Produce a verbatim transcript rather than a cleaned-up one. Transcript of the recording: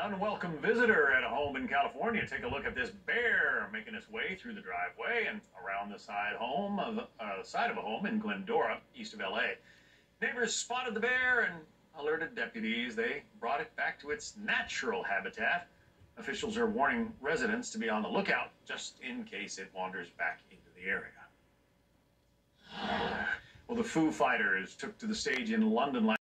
unwelcome visitor at a home in California. Take a look at this bear making its way through the driveway and around the side home of uh, side of a home in Glendon, east of L A. Neighbors spotted the bear and alerted deputies. They brought it back to its natural habitat. Officials are warning residents to be on the lookout just in case it wanders back into the area. Well, the Foo Fighters took to the stage in London last